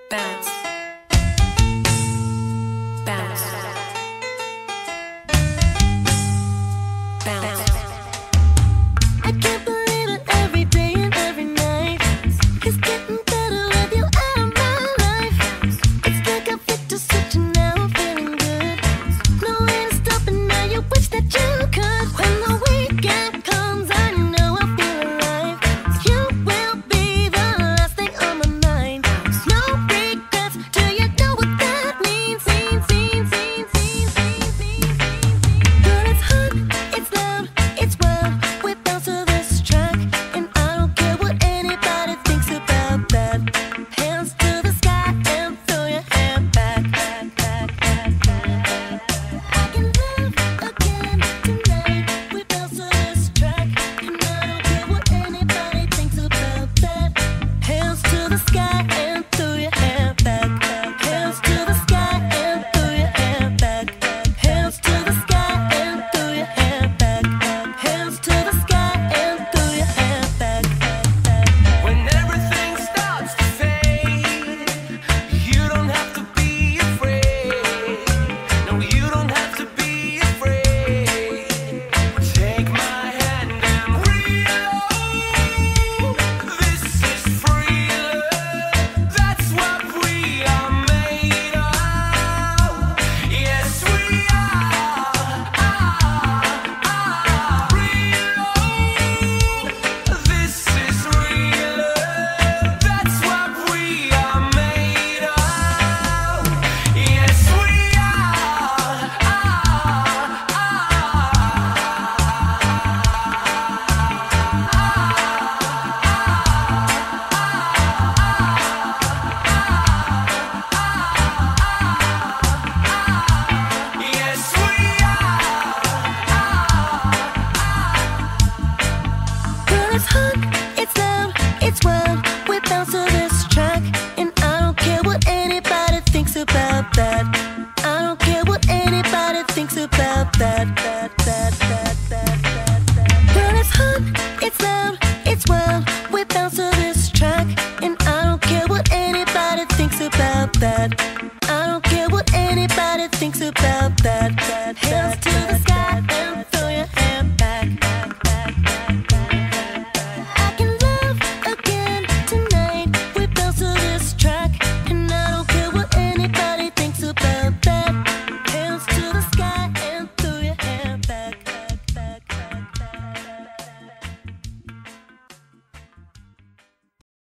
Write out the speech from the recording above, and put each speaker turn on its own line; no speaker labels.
Bounce. Bounce. Bounce.
I can't believe it every day and every night. It's getting better with you out of my life. It's like I fit to switch and now I'm feeling good. No way to stop it now, you wish that you could. When the weekend comes, I know I feel alive. You will be the last thing on my mind. No regrets, do you know what that means? But it's hot, it's loud, it's wild. We bounce to this track, and I don't care what anybody thinks about that. Hands to the sky and throw your hair back. I can live again tonight. We bounce to this track, and I don't care what anybody thinks about that. Hands to the sky and throw your hair back. Hands to the sky and throw your hair back. Hands to the sky and throw your hair back. Hands to the sky and throw your hair back.
When everything starts to fade, you don't have to be afraid. No, you don't have to be afraid. Take my hand and reload. This is free love. That's what we are made of. Yes, we are. Reload. This is real love. That's what we are made of. Yes, we are. Yes, we
But it's hot, it's loud, it's wild. We bounce to this track, and I don't care what anybody thinks about that. I don't care what anybody thinks about that. But it's hot, it's loud, it's wild. We bounce to this track, and I don't care what anybody thinks about that.